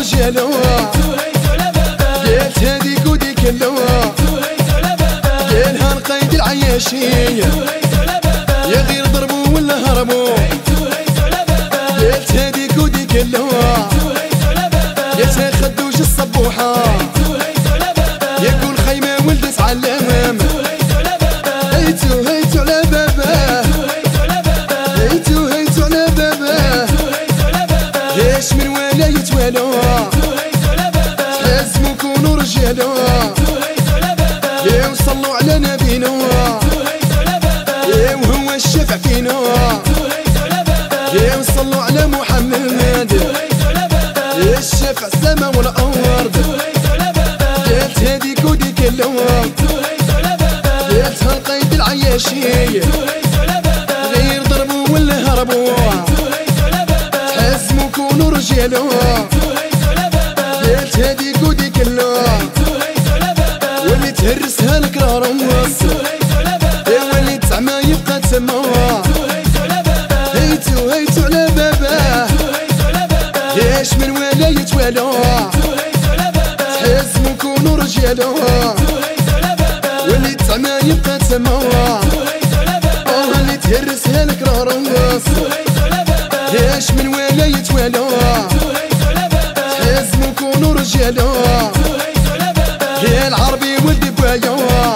رجالو قلت هذيك وديك اللو قالها نقيد العياشية يا غير ضربوا ولا هربوا قلت هذيك وديك اللو يا تاخدوش الصبوحة يا كل خيمة ولدت علام هيتو هيتو على باباه هيتو هيتو على باباه ليش من ولا يتوالوا تحزموا كونوا رجالوا يا وصلوا على نبينا يا وهو الشفع فينا يا وصلوا على محمد يا الشفع السما والأرض قالت هذيك وديك اللوم قالتها القيد العياشية غير ضربوا ولا هربوا تحزموا كونوا رجالوا قالت هذيك وديك اللوم واللي تهرسها الكرار ونص واللي تعمى يبقى تسمى هيتو هيتو على باباه ليش من ولا يتوالوا تحزموا كونوا رجالوا واللي تعمى يبقى تسمى اللي تهرسها الكرار ونص ليش من ولا يتوالوا تحزموا كونوا رجالوا يا العربي ولدي بوايا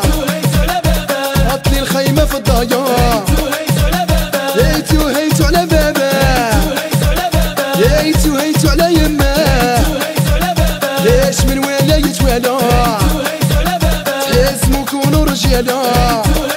حطلي الخيمة في الضايا هيتو هيتو على باباه هيتو هيتو على يماه ليش من ولا يتوالى تحزموا كونوا رجالا